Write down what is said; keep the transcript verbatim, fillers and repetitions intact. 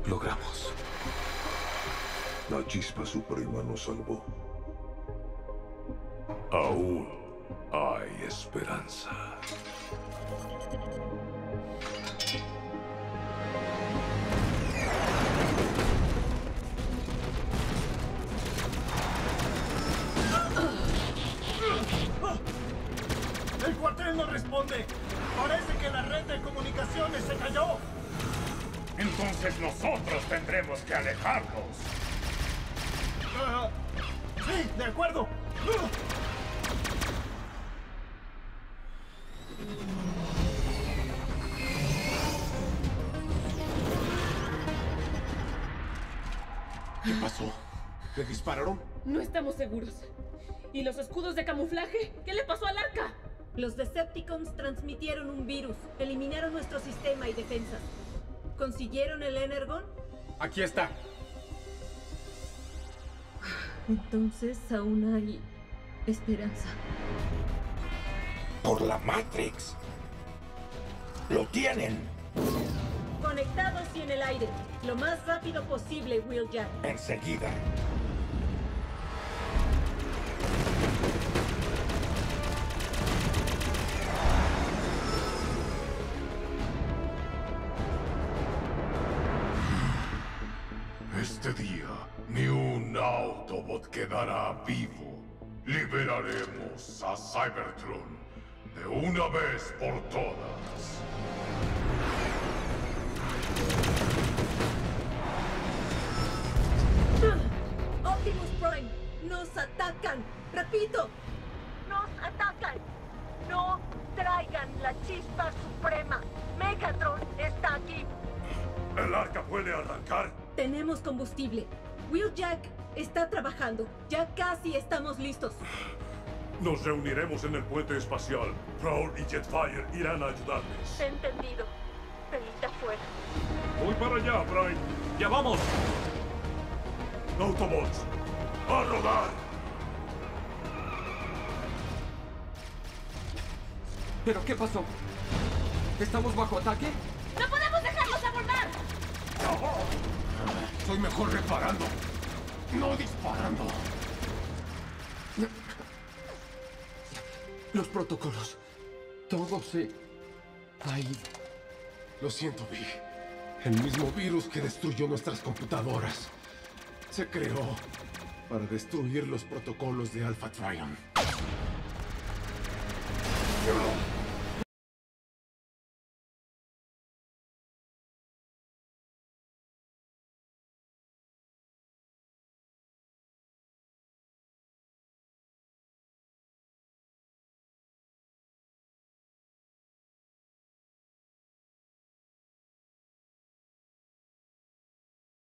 logramos. La chispa suprema nos salvó. Aún hay esperanza. ¡El cuartel no responde! ¡Parece que la red de comunicaciones se cayó! Entonces nosotros tendremos que alejarnos. Uh, ¡Sí, de acuerdo! Uh. ¿Qué pasó? ¿Le dispararon? No estamos seguros. ¿Y los escudos de camuflaje? ¿Qué le pasó al arca? Los Decepticons transmitieron un virus. Eliminaron nuestro sistema y defensas. ¿Consiguieron el Energon? Aquí está. Entonces aún hay esperanza. Por la Matrix. ¡Lo tienen! Conectados y en el aire. Lo más rápido posible, Wheeljack. Enseguida. Este día, ni un Autobot quedará vivo. Liberaremos a Cybertron de una vez por todas. Optimus Prime, nos atacan. Repito, nos atacan. No traigan la chispa suprema. Megatron está aquí. ¿El arca puede arrancar? Tenemos combustible. Wheeljack está trabajando. Ya casi estamos listos. Nos reuniremos en el puente espacial. Prowl y Jetfire irán a ayudarles. Entendido. Pelita fuera. Voy para allá, Prime. ¡Ya vamos! Autobots, ¡a rodar! ¿Pero qué pasó? ¿Estamos bajo ataque? ¡No podemos dejarlos abordar! Soy mejor reparando, no disparando. Los protocolos. Todo se ha ido. Lo siento, Vi. El mismo virus que destruyó nuestras computadoras se creó para destruir los protocolos de Alpha Trion.